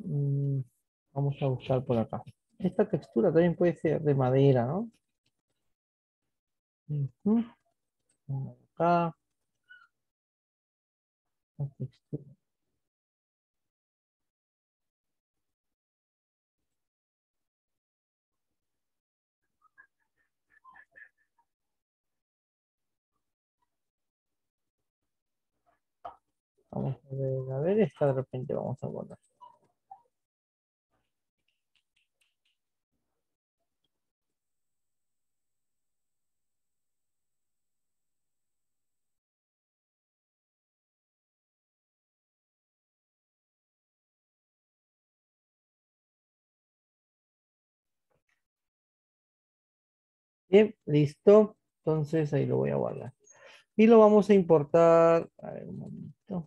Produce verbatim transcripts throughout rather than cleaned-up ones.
Mm, vamos a buscar por acá. Esta textura también puede ser de madera, ¿no? Ujú. Acá, la textura. Vamos a ver, a ver, esta de repente vamos a poner. Bien, listo. Entonces ahí lo voy a guardar. Y lo vamos a importar. A ver, un momento.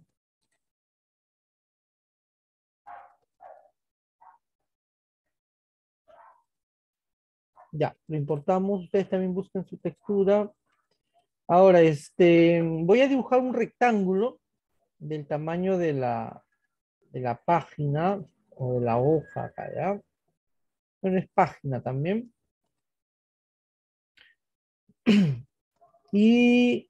Ya, lo importamos. Ustedes también busquen su textura. Ahora, este, voy a dibujar un rectángulo del tamaño de la, de la página o de la hoja acá, ¿ya? Bueno, es página también. Y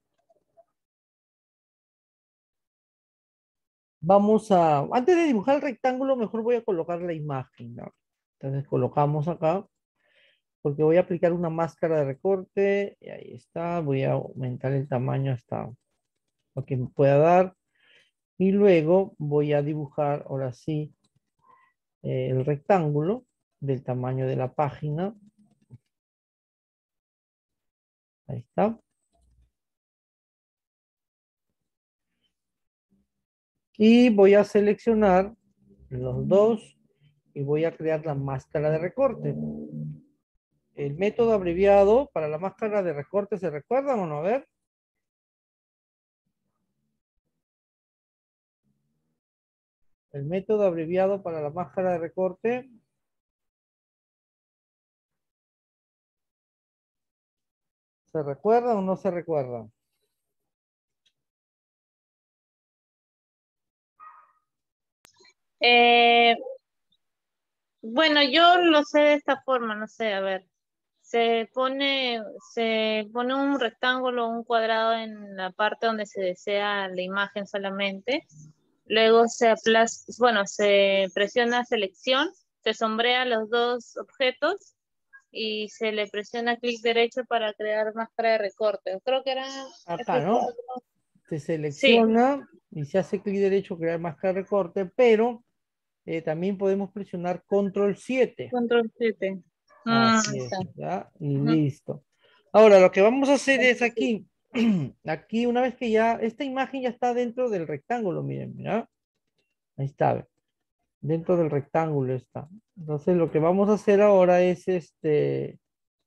vamos a, antes de dibujar el rectángulo, mejor voy a colocar la imagen, ¿no? Entonces colocamos acá, porque voy a aplicar una máscara de recorte, y ahí está, voy a aumentar el tamaño hasta lo que me pueda dar, y luego voy a dibujar, ahora sí, eh, el rectángulo del tamaño de la página, ahí está, y voy a seleccionar los dos, y voy a crear la máscara de recorte. El método abreviado para la máscara de recorte, ¿se recuerdan o no? A ver. El método abreviado para la máscara de recorte. ¿Se recuerda o no se recuerda? Eh, bueno, yo lo sé de esta forma, no sé, a ver. Se pone, se pone un rectángulo o un cuadrado en la parte donde se desea la imagen solamente. Luego se aplaza, bueno, se presiona selección, se sombrea los dos objetos y se le presiona clic derecho para crear máscara de recorte. Creo que era Acá, F ¿no? cuatro. Se Sí, selecciona y se hace clic derecho, crear máscara de recorte, pero eh, también podemos presionar control siete. control siete. Ah, Así ahí es, está. ¿ya? Y Ujú. listo. Ahora, lo que vamos a hacer es aquí, aquí una vez que ya, esta imagen ya está dentro del rectángulo, miren, ¿ya? Ahí está, dentro del rectángulo está. Entonces, lo que vamos a hacer ahora es este,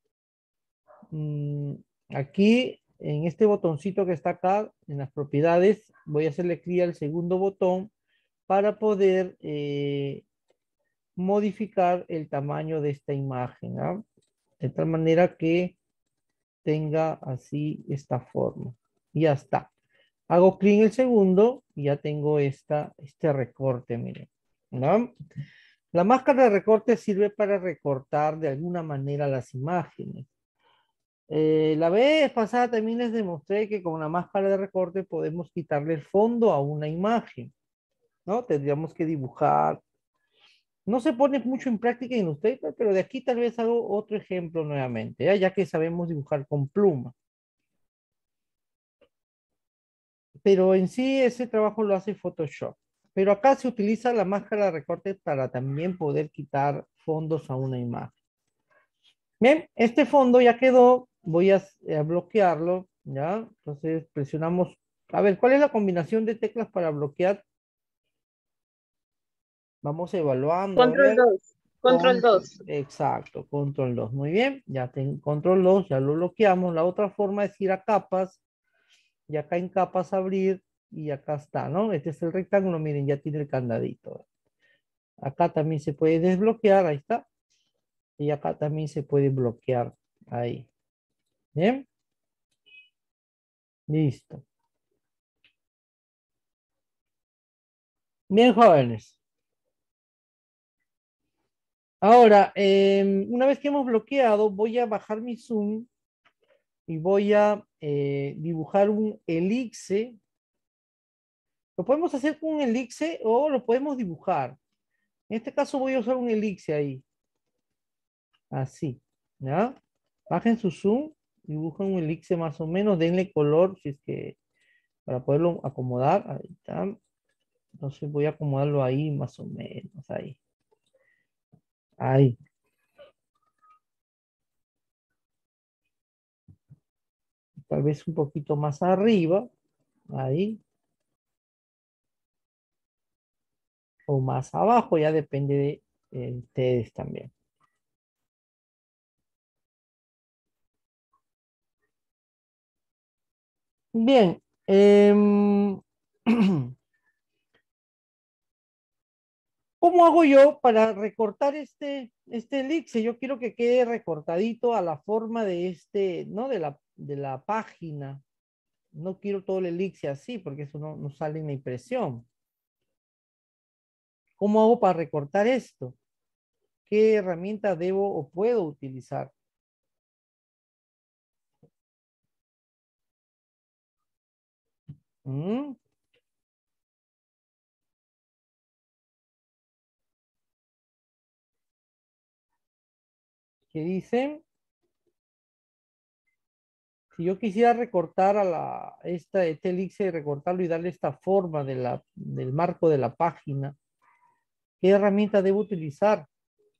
mm, aquí, en este botoncito que está acá, en las propiedades, voy a hacerle clic al segundo botón para poder eh, modificar el tamaño de esta imagen, ¿ah? De tal manera que tenga así esta forma. Y ya está. Hago clic en el segundo y ya tengo esta, este recorte, miren, ¿no? La máscara de recorte sirve para recortar de alguna manera las imágenes. Eh, la vez pasada también les demostré que con la máscara de recorte podemos quitarle el fondo a una imagen, ¿no? Tendríamos que dibujar. No se pone mucho en práctica en Illustrator, pero de aquí tal vez hago otro ejemplo nuevamente, ¿ya? Ya que sabemos dibujar con pluma. Pero en sí ese trabajo lo hace Photoshop. Pero acá se utiliza la máscara de recorte para también poder quitar fondos a una imagen. Bien, este fondo ya quedó, voy a, a bloquearlo, ¿ya? Entonces presionamos, a ver, ¿cuál es la combinación de teclas para bloquear? Vamos evaluando, a Control ver, dos. Control control, dos. exacto, control dos, muy bien, ya tengo control dos, ya lo bloqueamos. La otra forma es ir a capas, y acá en capas abrir, y acá está, ¿no? Este es el rectángulo, miren, ya tiene el candadito. Acá también se puede desbloquear, ahí está, y acá también se puede bloquear, ahí, ¿bien? Listo. Bien, jóvenes. Ahora, eh, una vez que hemos bloqueado, voy a bajar mi zoom y voy a eh, dibujar un elipse. Lo podemos hacer con un elipse o lo podemos dibujar. En este caso voy a usar un elipse ahí. Así, ¿ya? Bajen su zoom, dibujen un elipse más o menos, denle color si es que para poderlo acomodar. Ahí está. Entonces voy a acomodarlo ahí más o menos, ahí. Ahí. Tal vez un poquito más arriba, ahí. O más abajo, ya depende de eh, ustedes también. Bien. em, ¿Cómo hago yo para recortar este, este elixir? Yo quiero que quede recortadito a la forma de este, ¿no? De la, de la página. No quiero todo el elixir así, porque eso no, no sale en la impresión. ¿Cómo hago para recortar esto? ¿Qué herramienta debo o puedo utilizar? ¿Mm? ¿Qué dicen? Si yo quisiera recortar a la, esta, este elixir, recortarlo y darle esta forma de la, del marco de la página, ¿qué herramienta debo utilizar?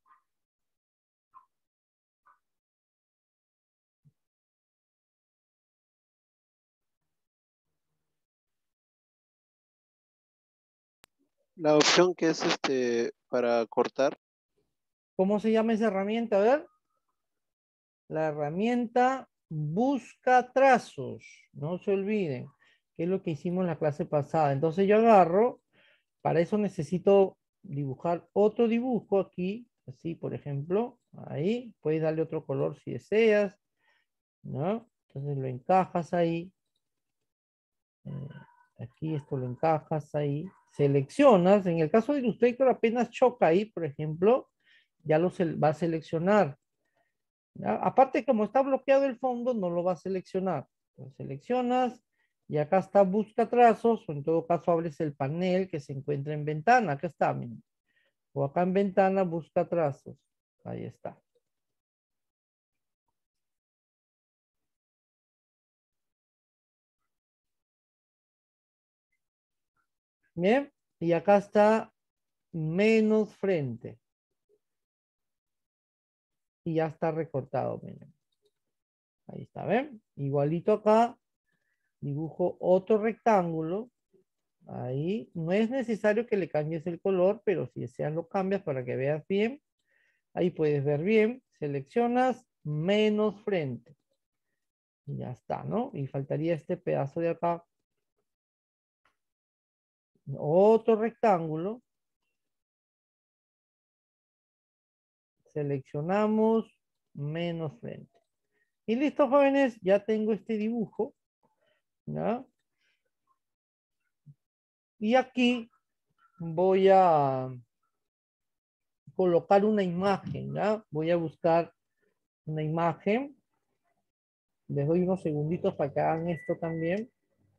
La opción que es este para cortar. ¿Cómo se llama esa herramienta? A ver. La herramienta busca trazos. No se olviden, que es lo que hicimos en la clase pasada. Entonces yo agarro, para eso necesito dibujar otro dibujo aquí, así por ejemplo, ahí, puedes darle otro color si deseas, ¿no? Entonces lo encajas ahí, eh, aquí esto lo encajas ahí, seleccionas, en el caso de Illustrator apenas choca ahí, por ejemplo, ya lo va a seleccionar. ¿Ya? Aparte, como está bloqueado el fondo, no lo va a seleccionar. Lo seleccionas y acá está busca trazos, o en todo caso abres el panel que se encuentra en ventana. Acá está, miren. O acá en ventana busca trazos. Ahí está. Bien. Y acá está menos frente. Y ya está recortado, miren. Ahí está, ¿ven? Igualito acá, dibujo otro rectángulo. Ahí. No es necesario que le cambies el color, pero si deseas lo cambias para que veas bien. Ahí puedes ver bien. Seleccionas menos frente. Y ya está, ¿no? Y faltaría este pedazo de acá. Otro rectángulo. Seleccionamos menos frente. Y listo, jóvenes. Ya tengo este dibujo. ¿Ya? Y aquí voy a colocar una imagen, ¿ya? Voy a buscar una imagen. Les doy unos segunditos para que hagan esto también.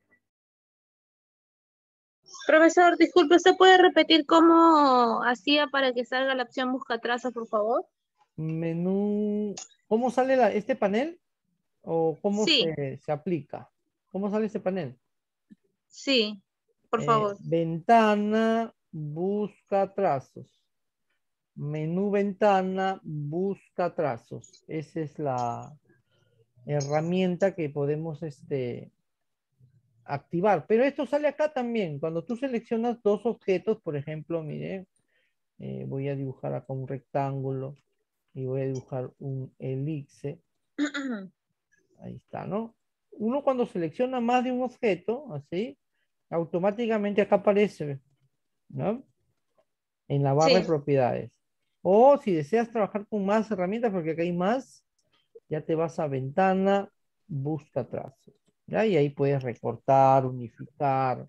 Profesor, disculpe, ¿usted puede repetir cómo hacía para que salga la opción busca trazos, por favor? Menú. ¿Cómo sale la, este panel? ¿O cómo Sí, se, se aplica? ¿Cómo sale ese panel? sí, por Eh, favor. ventana, busca trazos. Menú ventana, busca trazos. Esa es la herramienta que podemos este, activar. Pero esto sale acá también. Cuando tú seleccionas dos objetos, por ejemplo, miren, eh, voy a dibujar acá un rectángulo y voy a dibujar un elipse. Ahí está, ¿no? Uno cuando selecciona más de un objeto, así, automáticamente acá aparece, ¿no? En la barra Sí. de propiedades. O si deseas trabajar con más herramientas, porque acá hay más, ya te vas a ventana, busca trazos. ¿Ya? Y ahí puedes recortar, unificar.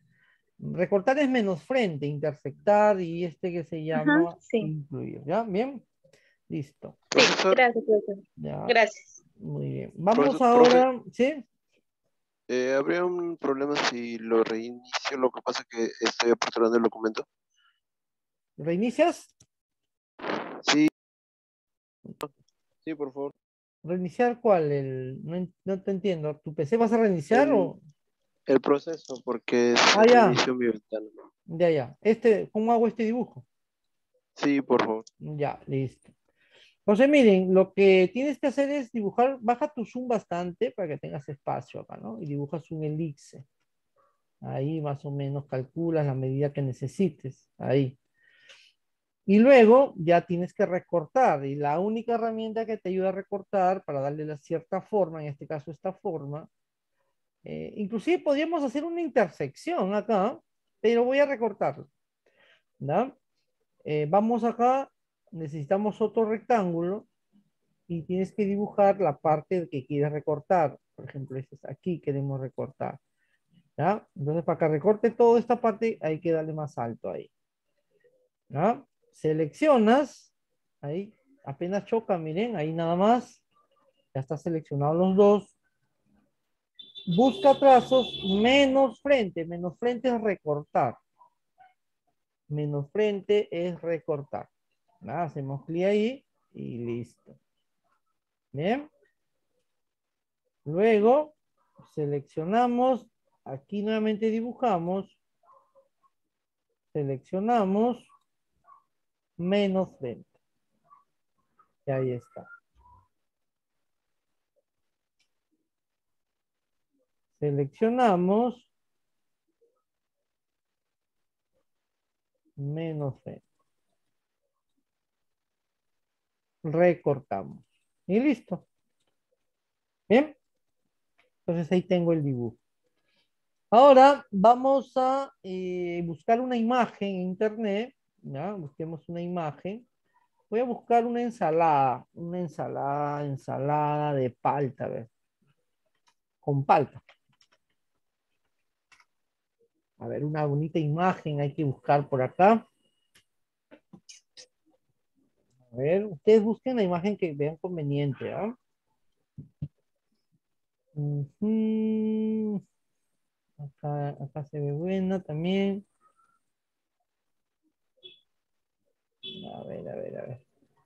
Recortar es menos frente, intersectar y este que se Ajá, llama sí. incluir. ¿Ya? Bien. Listo. Sí, Profesor, gracias, profesor. Ya, Gracias. muy bien. Vamos Profe- ahora, ¿sí? eh, ¿habría un problema si lo reinicio? Lo que pasa es que estoy aperturando el documento. ¿Reinicias? Sí, sí, por favor. ¿Reiniciar cuál? El, no, en- no te entiendo. ¿Tu P C vas a reiniciar El, o...? el proceso, porque Ah, se ya, reinició mi ventana. ya, ya. Este, ¿cómo hago este dibujo? Sí, por favor. Ya, listo. Entonces, miren, lo que tienes que hacer es dibujar, baja tu zoom bastante para que tengas espacio acá, ¿no? Y dibujas un elipse. Ahí más o menos calculas la medida que necesites. Ahí. Y luego ya tienes que recortar. Y la única herramienta que te ayuda a recortar para darle la cierta forma, en este caso esta forma, eh, inclusive podríamos hacer una intersección acá, pero voy a recortarlo. ¿Ya? Eh, vamos acá, necesitamos otro rectángulo y tienes que dibujar la parte que quieres recortar. Por ejemplo, este es aquí, queremos recortar. ¿Ya? Entonces, para que recorte toda esta parte, hay que darle más alto ahí. ¿Ya? Seleccionas, ahí, apenas choca, miren, ahí nada más. Ya está seleccionado los dos. Busca trazos menos frente. Menos frente es recortar. Menos frente es recortar. ¿Ya? Hacemos clic ahí y listo. Bien. Luego seleccionamos, aquí nuevamente dibujamos, seleccionamos menos frente. Y ahí está. Seleccionamos menos frente. Recortamos. Y listo. Bien. Entonces ahí tengo el dibujo. Ahora vamos a eh, buscar una imagen en internet. ¿Ya? Busquemos una imagen. Voy a buscar una ensalada. Una ensalada, ensalada de palta. A ver. Con palta. A ver, una bonita imagen hay que buscar por acá. A ver, ustedes busquen la imagen que vean conveniente. ¿Ah? Ujú. Acá, acá se ve buena también. A ver, a ver, a ver.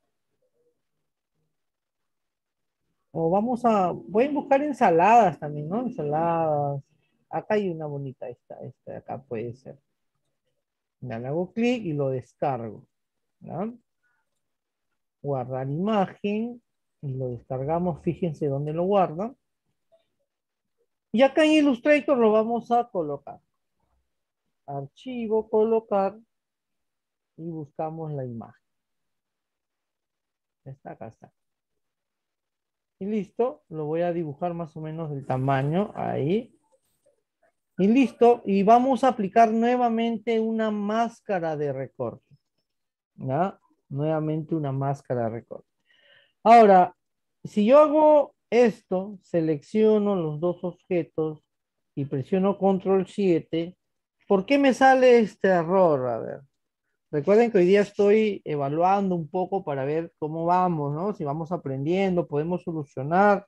O vamos a, voy a buscar ensaladas también, ¿no? Ensaladas. Acá hay una bonita, esta, esta de acá puede ser. Ya le hago clic y lo descargo. ¿Ya? Guardar imagen y lo descargamos. Fíjense dónde lo guarda. Y acá en Illustrator lo vamos a colocar. Archivo, colocar y buscamos la imagen. Está acá, está. Y listo, lo voy a dibujar más o menos del tamaño ahí. Y listo, y vamos a aplicar nuevamente una máscara de recorte. ¿Ya? Nuevamente una máscara de recorte. Ahora, si yo hago esto, selecciono los dos objetos y presiono control siete, ¿por qué me sale este error? A ver. Recuerden que hoy día estoy evaluando un poco para ver cómo vamos, ¿no? Si vamos aprendiendo, podemos solucionar.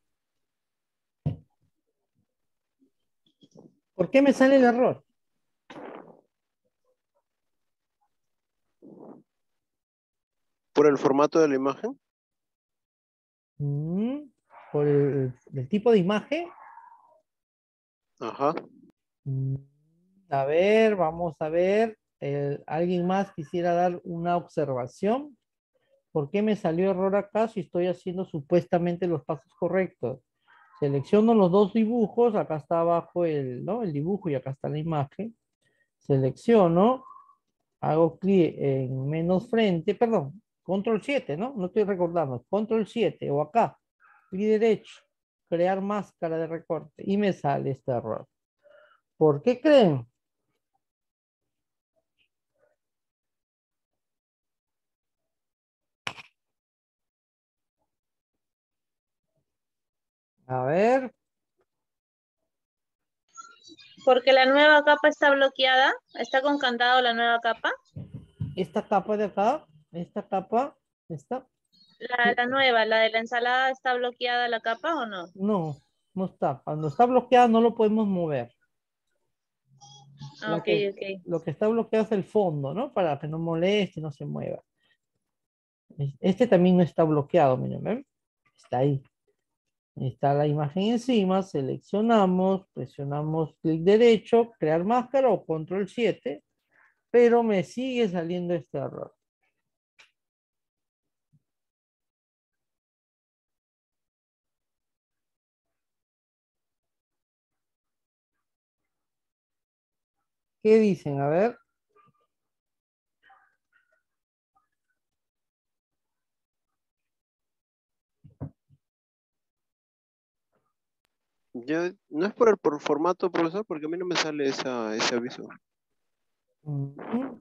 ¿Por qué me sale el error? ¿Por el formato de la imagen? Mm, ¿Por el, el tipo de imagen? Ajá. Mm, A ver, vamos a ver. Eh, ¿alguien más quisiera dar una observación? ¿Por qué me salió error acá si estoy haciendo supuestamente los pasos correctos? Selecciono los dos dibujos, acá está abajo el, ¿no? el dibujo y acá está la imagen. Selecciono, hago clic en menos frente, perdón, control siete, ¿no? No estoy recordando, control siete o acá, clic derecho, crear máscara de recorte y me sale este error. ¿Por qué creen? A ver, Porque la nueva capa está bloqueada, está con candado la nueva capa. esta capa de acá, esta capa, esta. La, la nueva, la de la ensalada, ¿está bloqueada la capa o no? No, no está. Cuando está bloqueada no lo podemos mover. Ah, La ok, que, ok. lo que está bloqueado es el fondo, ¿no? Para que no moleste, no se mueva. Este también no está bloqueado, miren, ¿ven? Está ahí. Está la imagen encima, seleccionamos, presionamos clic derecho, crear máscara o control siete, pero me sigue saliendo este error. ¿Qué dicen? A ver. Ya, no es por el por formato, profesor, porque a mí no me sale esa, ese aviso. Ujú.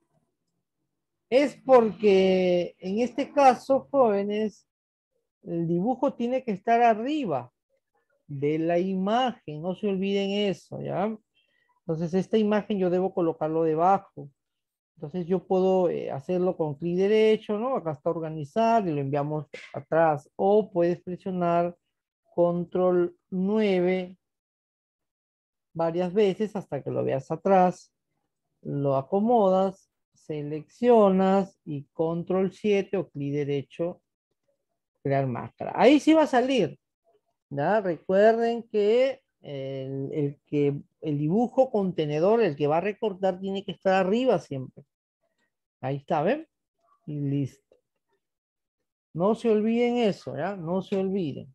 Es porque en este caso, jóvenes, el dibujo tiene que estar arriba de la imagen, no se olviden eso, ¿ya? Entonces esta imagen yo debo colocarlo debajo. Entonces yo puedo eh, hacerlo con clic derecho, ¿no? Acá está organizar y lo enviamos atrás. O puedes presionar control nueve varias veces hasta que lo veas atrás. Lo acomodas, seleccionas y control siete o clic derecho, crear máscara. Ahí sí va a salir, ¿ya? Recuerden que el, el que el dibujo contenedor, el que va a recortar, tiene que estar arriba siempre. Ahí está, ¿ven? Y listo. No se olviden eso, ¿ya? No se olviden.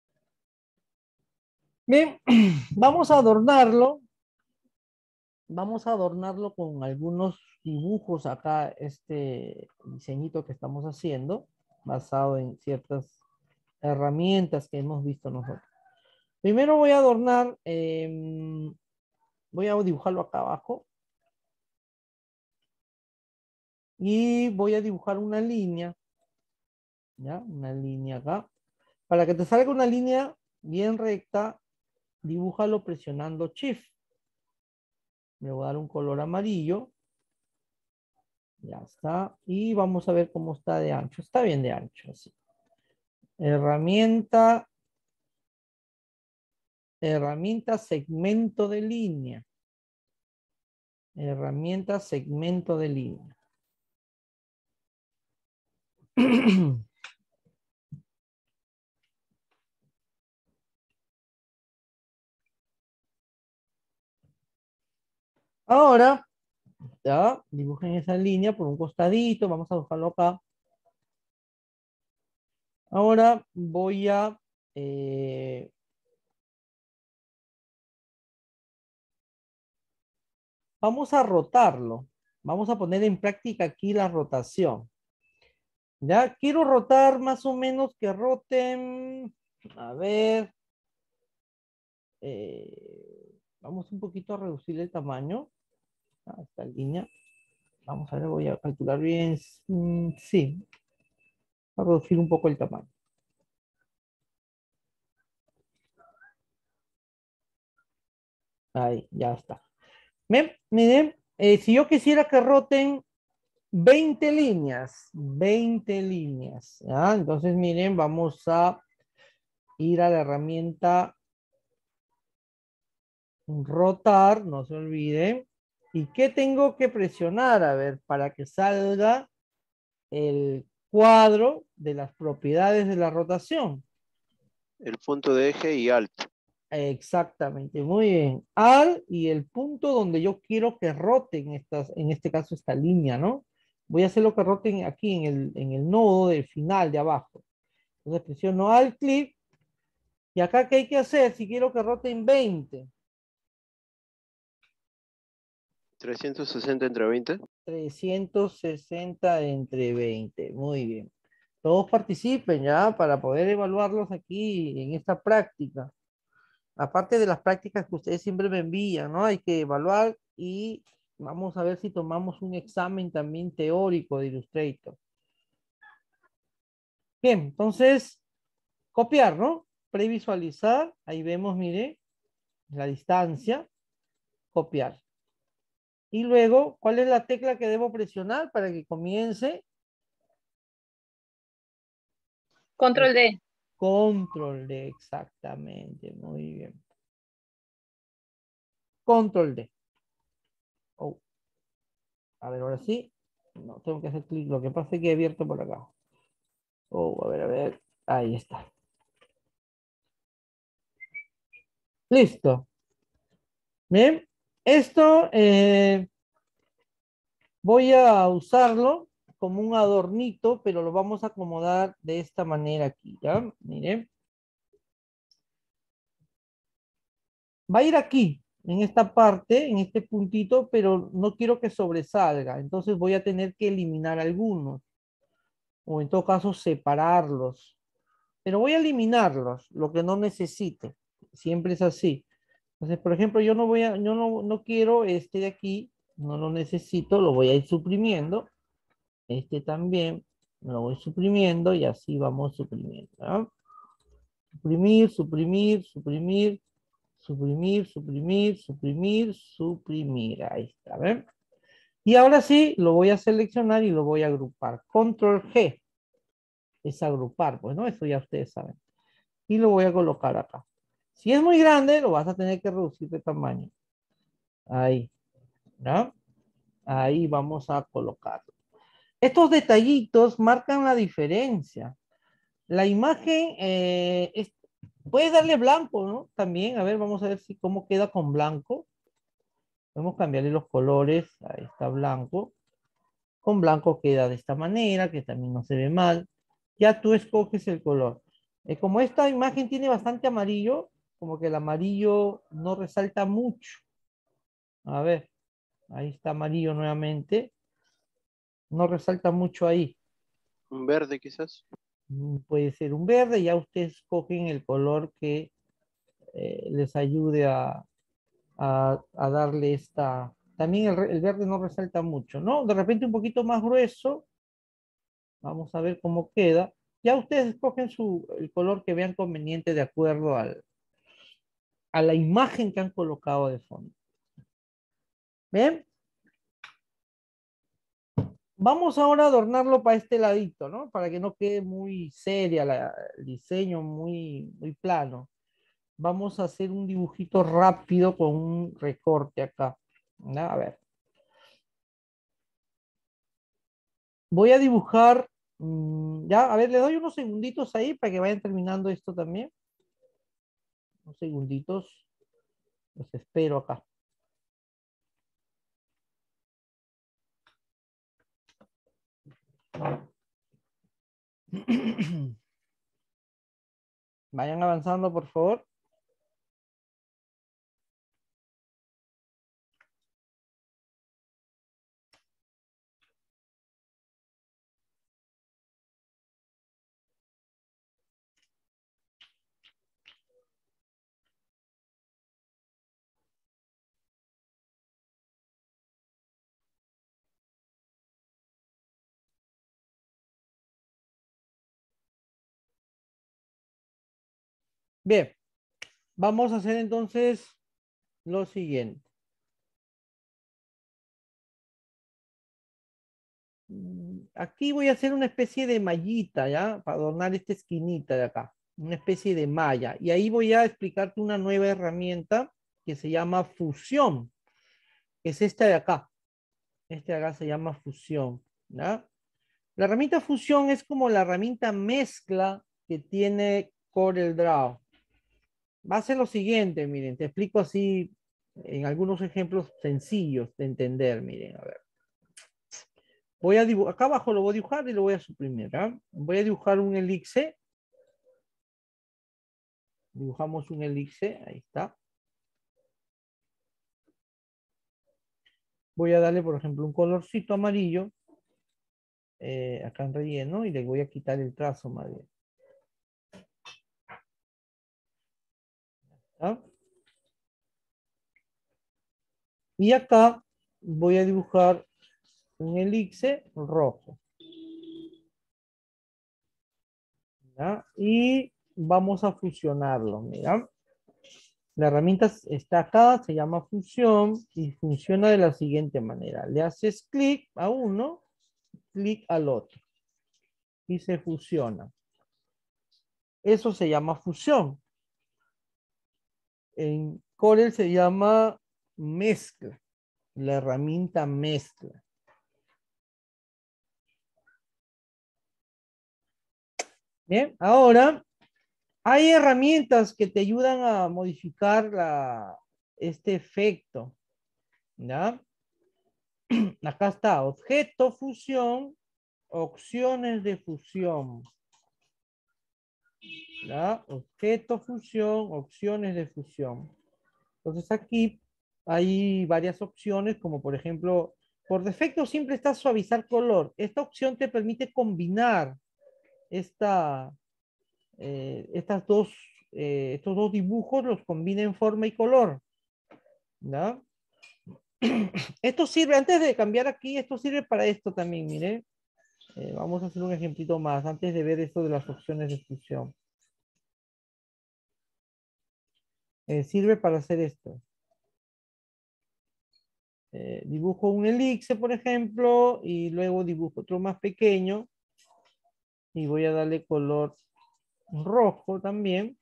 Bien, vamos a adornarlo. Vamos a adornarlo con algunos dibujos acá, este diseñito que estamos haciendo, basado en ciertas herramientas que hemos visto nosotros. Primero voy a adornar, eh, voy a dibujarlo acá abajo. Y voy a dibujar una línea, ¿ya? Una línea acá. Para que te salga una línea bien recta, dibújalo presionando Shift. Le voy a dar un color amarillo. Ya está. Y vamos a ver cómo está de ancho. Está bien de ancho, así. Herramienta. Herramienta segmento de línea. Herramienta segmento de línea. Ahora, ya, dibujen esa línea por un costadito. Vamos a dibujarlo acá. Ahora voy a eh, vamos a rotarlo. Vamos a poner en práctica aquí la rotación. Ya quiero rotar más o menos que roten. A ver. Eh, vamos un poquito a reducir el tamaño. A esta línea. Vamos a ver, voy a calcular bien. Mm, sí. A reducir un poco el tamaño. Ahí, ya está. Miren, miren eh, si yo quisiera que roten veinte líneas, veinte líneas, ¿ya? Entonces, miren, vamos a ir a la herramienta rotar, no se olviden. ¿Y qué tengo que presionar? A ver, para que salga el cuadro de las propiedades de la rotación. El punto de eje y Alt. Exactamente, muy bien. Al y el punto donde yo quiero que roten estas, en este caso esta línea, ¿no? Voy a hacer lo que roten aquí en el, en el nodo del final de abajo. Entonces presiono Alt clic. Y acá, ¿qué hay que hacer? Si quiero que roten veinte. trescientos sesenta entre veinte. trescientos sesenta entre veinte. Muy bien. Todos participen ya para poder evaluarlos aquí en esta práctica. Aparte de las prácticas que ustedes siempre me envían, ¿no? Hay que evaluar y vamos a ver si tomamos un examen también teórico de Illustrator. Bien, entonces, copiar, ¿no? Previsualizar, ahí vemos, mire, la distancia, copiar. Y luego, ¿cuál es la tecla que debo presionar para que comience? Control D. Control D, exactamente. Muy bien. Control D. Oh. A ver, ahora sí. No, tengo que hacer clic. Lo que pasa es que he abierto por acá. Oh, a ver, a ver. Ahí está. Listo. Bien. Esto eh, voy a usarlo como un adornito, pero lo vamos a acomodar de esta manera aquí, ¿ya? Miren. Va a ir aquí, en esta parte, en este puntito, pero no quiero que sobresalga. Entonces voy a tener que eliminar algunos, o en todo caso separarlos. Pero voy a eliminarlos, lo que no necesite. Siempre es así. Entonces, por ejemplo, yo no voy a, yo no, no quiero este de aquí, no lo necesito, lo voy a ir suprimiendo. Este también lo voy suprimiendo y así vamos suprimiendo, ¿no? Suprimir, suprimir, suprimir, suprimir, suprimir, suprimir, suprimir. Ahí está, ¿ven? Y ahora sí, lo voy a seleccionar y lo voy a agrupar. Control G es agrupar, pues, ¿no? Eso ya ustedes saben. Y lo voy a colocar acá. Si es muy grande, lo vas a tener que reducir de tamaño. Ahí, ¿no? Ahí vamos a colocarlo. Estos detallitos marcan la diferencia. La imagen, eh, es, puedes darle blanco, ¿no? También, a ver, vamos a ver si cómo queda con blanco. Podemos cambiarle los colores. Ahí está blanco. Con blanco queda de esta manera, que también no se ve mal. Ya tú escoges el color. Eh, como esta imagen tiene bastante amarillo, como que el amarillo no resalta mucho. A ver, ahí está amarillo nuevamente. No resalta mucho ahí. Un verde quizás. Mm, Puede ser un verde, ya ustedes escogen el color que eh, les ayude a, a, a darle esta... También el, el verde no resalta mucho, ¿no? De repente un poquito más grueso. Vamos a ver cómo queda. Ya ustedes escogen su, el color que vean conveniente de acuerdo al, a la imagen que han colocado de fondo. ¿Ven? Vamos ahora a adornarlo para este ladito, ¿no? Para que no quede muy seria la, el diseño, muy, muy plano. Vamos a hacer un dibujito rápido con un recorte acá. ¿No? A ver. Voy a dibujar, mmm, ya, a ver, le doy unos segunditos ahí para que vayan terminando esto también. Unos segunditos. Los espero acá. Vayan avanzando, por favor. Bien, vamos a hacer entonces lo siguiente. Aquí voy a hacer una especie de mallita, ¿ya? Para adornar esta esquinita de acá. Una especie de malla. Y ahí voy a explicarte una nueva herramienta que se llama fusión. Es esta de acá. Este de acá se llama fusión, ¿ya? La herramienta fusión es como la herramienta mezcla que tiene CorelDRAW. Va a ser lo siguiente, miren, te explico así en algunos ejemplos sencillos de entender, miren, a ver. Voy a dibujar, acá abajo lo voy a dibujar y lo voy a suprimir, ¿eh? Voy a dibujar un elipse. Dibujamos un elipse, ahí está. Voy a darle, por ejemplo, un colorcito amarillo, eh, acá en relleno, y le voy a quitar el trazo más bien. ¿Ah? Y acá voy a dibujar un elipse rojo. ¿Ya? Y vamos a fusionarlo, mira. La herramienta está acá, se llama fusión y funciona de la siguiente manera. Le haces clic a uno, clic al otro y se fusiona. Eso se llama fusión. En Corel se llama mezcla, la herramienta mezcla. Bien, ahora hay herramientas que te ayudan a modificar la, este efecto. ¿Ya? Acá está, objeto fusión, opciones de fusión. ¿Ya? Objeto fusión, opciones de fusión. Entonces aquí hay varias opciones, como por ejemplo, por defecto siempre está suavizar color. Esta opción te permite combinar esta, eh, estas dos, eh, estos dos dibujos, los combina en forma y color. ¿Ya? Esto sirve, antes de cambiar aquí, esto sirve para esto también, mire. Eh, vamos a hacer un ejemplito más, antes de ver esto de las opciones de fusión. Eh, sirve para hacer esto. Eh, dibujo un elixir, por ejemplo, y luego dibujo otro más pequeño. Y voy a darle color rojo también.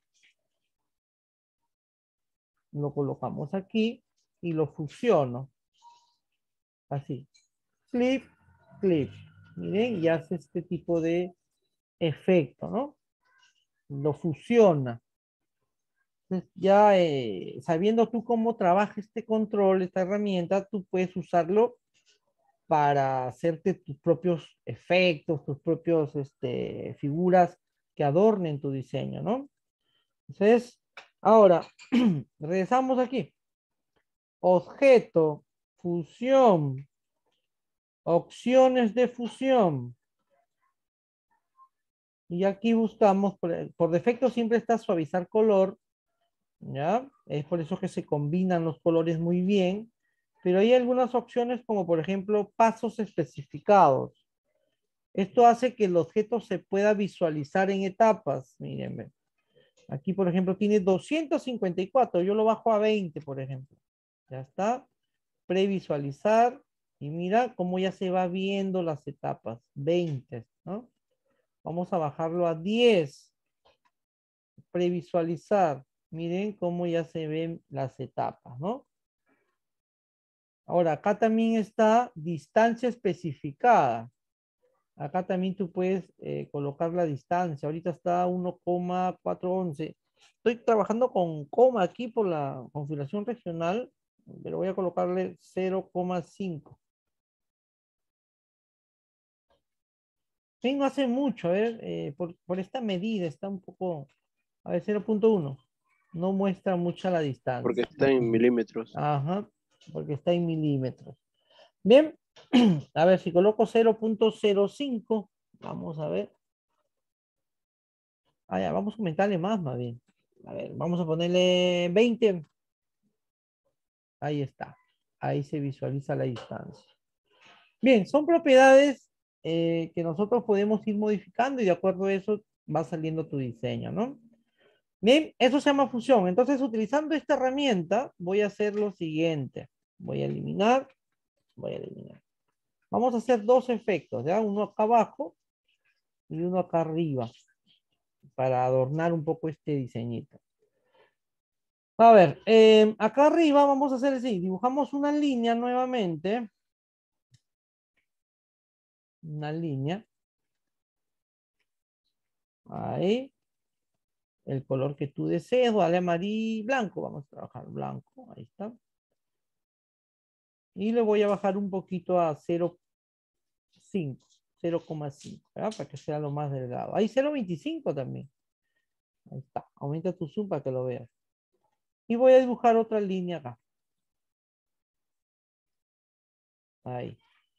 Lo colocamos aquí y lo fusiono. Así. Clip, clip. Miren, y hace este tipo de efecto, ¿no? Lo fusiona. Entonces, ya eh, sabiendo tú cómo trabaja este control, esta herramienta, tú puedes usarlo para hacerte tus propios efectos, tus propios este, figuras que adornen tu diseño, ¿no? Entonces, ahora, regresamos aquí. Objeto, fusión, opciones de fusión. Y aquí buscamos, por, por defecto siempre está suavizar color, ¿ya? Es por eso que se combinan los colores muy bien, pero hay algunas opciones como por ejemplo pasos especificados. Esto hace que el objeto se pueda visualizar en etapas. Miren, aquí por ejemplo tiene doscientos cincuenta y cuatro, yo lo bajo a veinte, por ejemplo. Ya está, previsualizar y mira cómo ya se va viendo las etapas, veinte, ¿no? Vamos a bajarlo a diez, previsualizar. Miren cómo ya se ven las etapas, ¿no? Ahora, acá también está distancia especificada. Acá también tú puedes eh, colocar la distancia. Ahorita está uno coma cuatrocientos once. Estoy trabajando con coma aquí por la configuración regional, pero voy a colocarle cero coma cinco. Sí, no hace mucho, a ver, eh, por, por esta medida está un poco, a ver, cero punto uno. No muestra mucha la distancia. Porque está en milímetros. Ajá, porque está en milímetros. Bien, a ver, si coloco cero punto cero cinco, vamos a ver. Ah, ya, vamos a aumentarle más, más bien. A ver, vamos a ponerle veinte. Ahí está. Ahí se visualiza la distancia. Bien, son propiedades eh, que nosotros podemos ir modificando y de acuerdo a eso va saliendo tu diseño, ¿no? Bien, eso se llama fusión. Entonces, utilizando esta herramienta, voy a hacer lo siguiente. Voy a eliminar, voy a eliminar. Vamos a hacer dos efectos, ¿ya? Uno acá abajo y uno acá arriba, para adornar un poco este diseñito. A ver, eh, acá arriba vamos a hacer así, dibujamos una línea nuevamente. Una línea. Ahí. El color que tú desees, dale amarillo, blanco, vamos a trabajar blanco, ahí está. Y le voy a bajar un poquito a cero coma cinco, cero coma cinco, ¿verdad? Para que sea lo más delgado. Ahí cero coma veinticinco también. Ahí está, aumenta tu zoom para que lo veas. Y voy a dibujar otra línea acá. Ahí.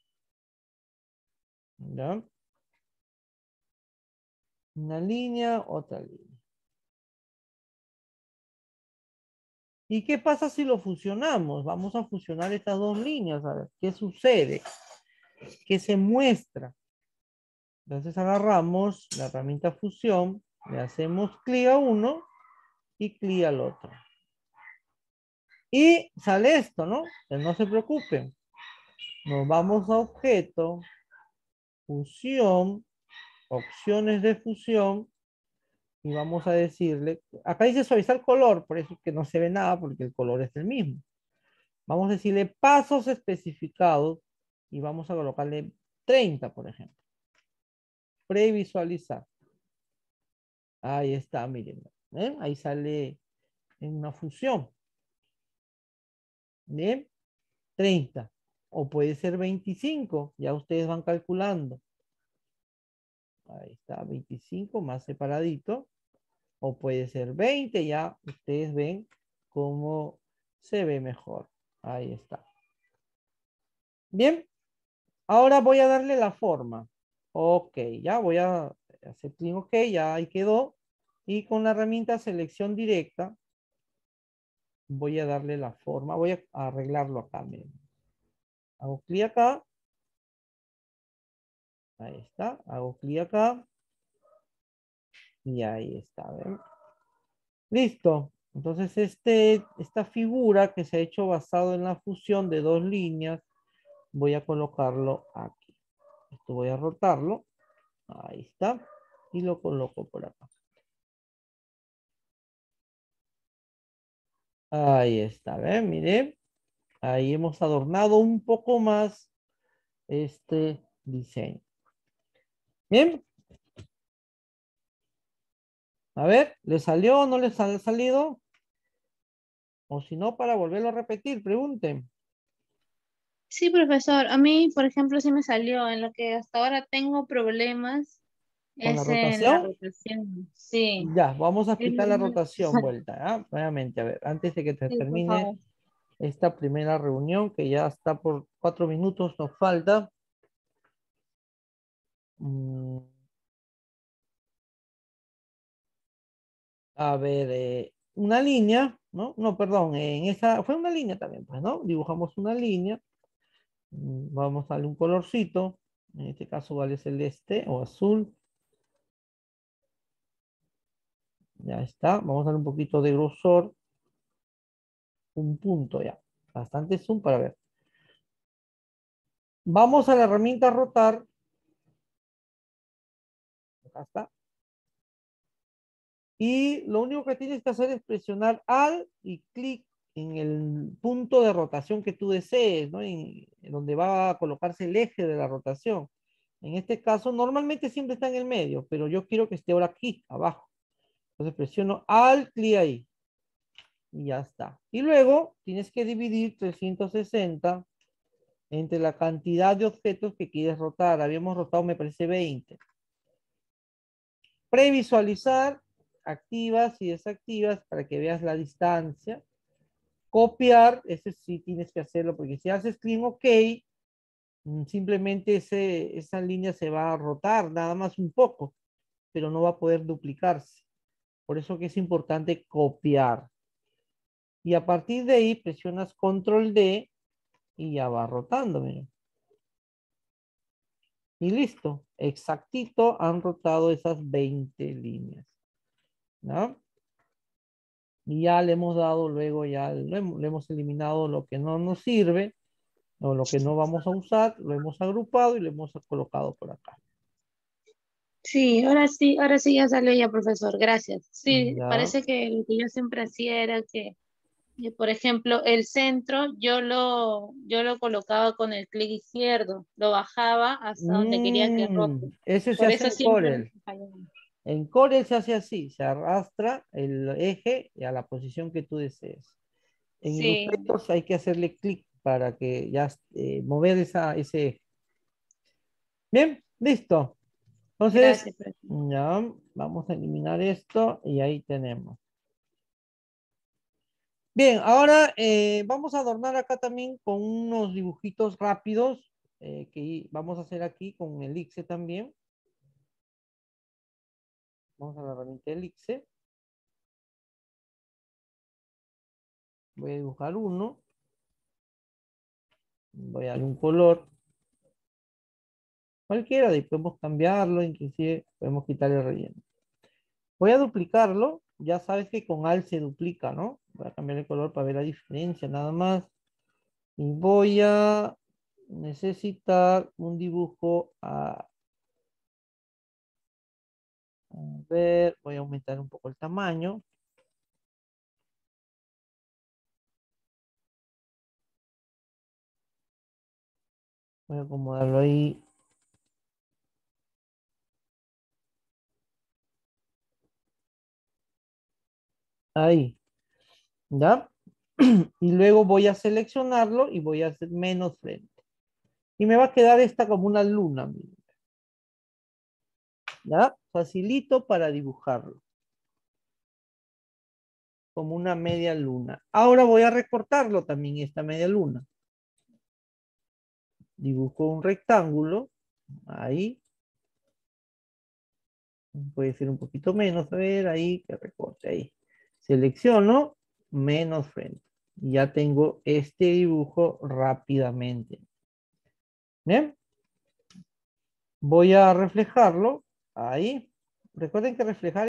¿Ya? Una línea, otra línea. ¿Y qué pasa si lo fusionamos? Vamos a fusionar estas dos líneas, a ver, ¿qué sucede? ¿Qué se muestra? Entonces agarramos la herramienta fusión, le hacemos clic a uno y clic al otro. Y sale esto, ¿no? Pero no se preocupen. Nos vamos a objeto, fusión, opciones de fusión, y vamos a decirle, acá dice suavizar color, por eso es que no se ve nada porque el color es el mismo. Vamos a decirle pasos especificados y vamos a colocarle treinta, por ejemplo. Previsualizar. Ahí está, miren. ¿eh? Ahí sale en una función. Bien, treinta. O puede ser veinticinco, ya ustedes van calculando. Ahí está, veinticinco más separadito. O puede ser veinte, ya ustedes ven cómo se ve mejor. Ahí está. Bien, ahora voy a darle la forma. Ok, ya voy a hacer clic OK, ya ahí quedó. Y con la herramienta selección directa, voy a darle la forma. Voy a arreglarlo acá. Miren. Hago clic acá. Ahí está. Hago clic acá. Y ahí está. ¿ven? Listo. Entonces, este, esta figura que se ha hecho basado en la fusión de dos líneas, voy a colocarlo aquí. Esto voy a rotarlo. Ahí está. Y lo coloco por acá. Ahí está. ¿Ven? Miren. Ahí hemos adornado un poco más este diseño. Bien. A ver, ¿le salió o no les ha salido? O si no, para volverlo a repetir, pregunten. Sí, profesor. A mí, por ejemplo, sí me salió. En lo que hasta ahora tengo problemas ¿Con la es en la rotación? rotación. Sí. Ya, vamos a Es aplicar lo la único. rotación vuelta. ¿ah? Nuevamente, a ver, antes de que te Sí, por termine favor. esta primera reunión, que ya está por cuatro minutos, nos falta. Mm, a ver, eh, una línea, ¿no? No, perdón, en esa, fue una línea también, pues, ¿no? Dibujamos una línea. Mm, Vamos a darle un colorcito. En este caso vale celeste o azul. Ya está. Vamos a darle un poquito de grosor. Un punto ya. Bastante zoom para ver. Vamos a la herramienta rotar. Acá está. Y lo único que tienes que hacer es presionar Alt y clic en el punto de rotación que tú desees, ¿no? En, en donde va a colocarse el eje de la rotación. En este caso, normalmente siempre está en el medio, pero yo quiero que esté ahora aquí, abajo. Entonces presiono Alt, clic ahí. Y ya está. Y luego tienes que dividir trescientos sesenta entre la cantidad de objetos que quieres rotar. Habíamos rotado, me parece, veinte. Previsualizar, activas y desactivas para que veas la distancia. Copiar, ese sí tienes que hacerlo, porque si haces clic OK, simplemente ese, esa línea se va a rotar, nada más un poco, pero no va a poder duplicarse. Por eso que es importante copiar. Y a partir de ahí presionas control D y ya va rotando, miren. Y listo, exactito han rotado esas veinte líneas, ¿no? Y ya le hemos dado luego, ya le hemos, le hemos eliminado lo que no nos sirve o lo que no vamos a usar, lo hemos agrupado y lo hemos colocado por acá. Sí, ahora sí, ahora sí ya salió ya, profesor. Gracias. Sí, Ya. parece que lo que yo siempre hacía era que, eh, por ejemplo, el centro yo lo, yo lo colocaba con el clic izquierdo, lo bajaba hasta donde quería que rote. Mm, ese se Por hace eso en siempre me Corel. fallaba. En Corel se hace así, se arrastra el eje a la posición que tú desees. En Sí, Illustrator hay que hacerle clic para que ya eh, mover esa, ese eje. Bien, listo. Entonces, gracias, profesor. ya vamos a eliminar esto y ahí tenemos. Bien, ahora eh, vamos a adornar acá también con unos dibujitos rápidos eh, que vamos a hacer aquí con Elixir también. Vamos a la herramienta Elixir. Voy a dibujar uno. Voy a dar un color. Cualquiera, de ahí podemos cambiarlo, inclusive podemos quitar el relleno. Voy a duplicarlo. Ya sabes que con Alt se duplica, ¿no? Voy a cambiar el color para ver la diferencia, nada más. Y voy a necesitar un dibujo a, A ver, voy a aumentar un poco el tamaño. Voy a acomodarlo ahí. Ahí. ¿Ya? Y luego voy a seleccionarlo y voy a hacer menos frente. Y me va a quedar esta como una luna. Miren. ¿Ya? Facilito para dibujarlo. Como una media luna. Ahora voy a recortarlo también esta media luna. Dibujo un rectángulo. Ahí. Puede ser un poquito menos. A ver, ahí, que recorte ahí. Selecciono menos frente. Y ya tengo este dibujo rápidamente. Bien. Voy a reflejarlo. Ahí. Recuerden que reflejar